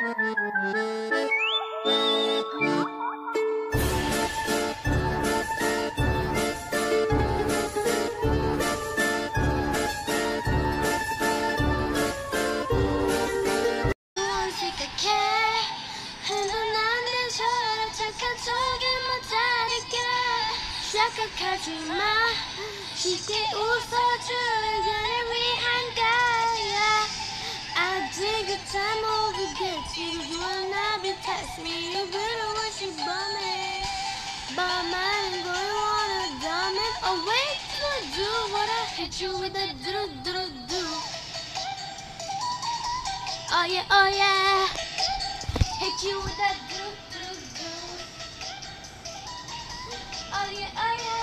착각하지마 쉽게 웃어주려는 위한 거야 아직은 잘 모르겠지 You wanna be test me You really want you bomb it 많은 걸 원한다면 Oh wait to do what I hit you with that do Oh yeah Hit you with that do Oh yeah